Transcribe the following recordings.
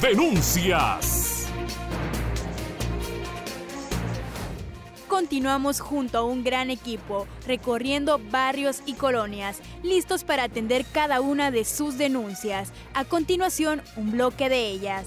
Denuncias. Continuamos junto a un gran equipo, recorriendo barrios y colonias, listos para atender cada una de sus denuncias. A continuación, un bloque de ellas.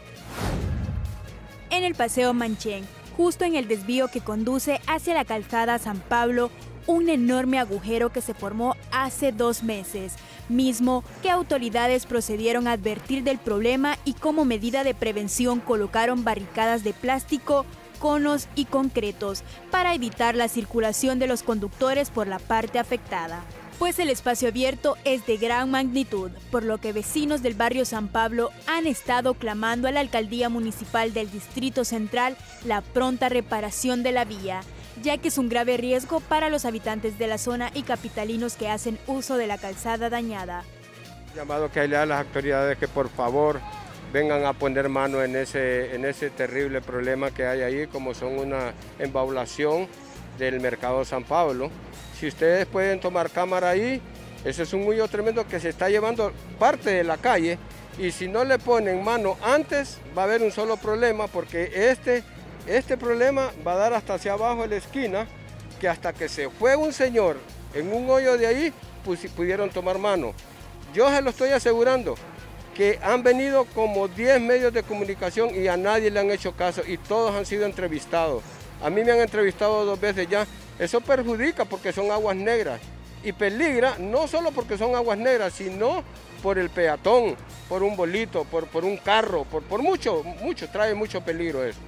En el Paseo Manchén, justo en el desvío que conduce hacia la calzada San Pablo, un enorme agujero que se formó hace 2 meses, mismo que autoridades procedieron a advertir del problema y como medida de prevención colocaron barricadas de plástico, conos y concretos para evitar la circulación de los conductores por la parte afectada. Pues el espacio abierto es de gran magnitud, por lo que vecinos del barrio San Pablo han estado clamando a la Alcaldía Municipal del Distrito Central la pronta reparación de la vía, ya que es un grave riesgo para los habitantes de la zona y capitalinos que hacen uso de la calzada dañada. Llamado que le a las autoridades que por favor vengan a poner mano en ese terrible problema que hay ahí, como son una embaulación del mercado San Pablo. Si ustedes pueden tomar cámara ahí, ese es un hoyo tremendo que se está llevando parte de la calle, y si no le ponen mano antes va a haber un solo problema, porque este problema va a dar hasta hacia abajo en la esquina, que hasta que se fue un señor en un hoyo de ahí, pues pudieron tomar mano. Yo se lo estoy asegurando, que han venido como 10 medios de comunicación y a nadie le han hecho caso, y todos han sido entrevistados. A mí me han entrevistado 2 veces ya. Eso perjudica porque son aguas negras, y peligra no solo porque son aguas negras, sino por el peatón, por un bolito, por un carro, por mucho, trae mucho peligro eso.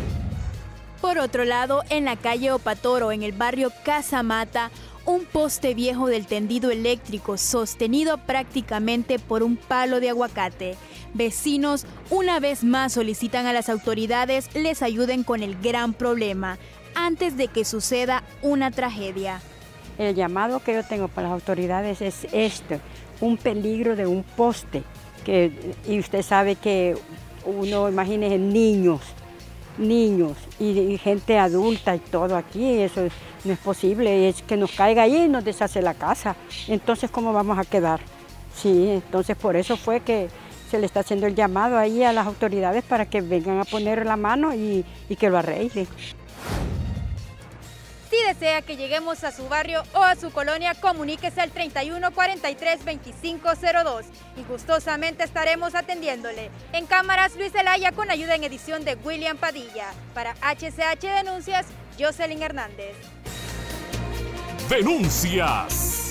Por otro lado, en la calle Opatoro, en el barrio Casamata, un poste viejo del tendido eléctrico sostenido prácticamente por un palo de aguacate. Vecinos una vez más solicitan a las autoridades les ayuden con el gran problema antes de que suceda una tragedia. El llamado que yo tengo para las autoridades es un peligro de un poste, y usted sabe que uno, imagínese, niños y gente adulta y todo aquí, eso no es posible, es que nos caiga ahí y nos deshace la casa. Entonces, ¿cómo vamos a quedar? Sí, entonces por eso fue que se le está haciendo el llamado ahí a las autoridades para que vengan a poner la mano y que lo arreglen. Si desea que lleguemos a su barrio o a su colonia, comuníquese al 31 43 25 02 y gustosamente estaremos atendiéndole. En cámaras, Luis Zelaya, con ayuda en edición de William Padilla. Para HCH Denuncias, Jocelyn Hernández. Denuncias.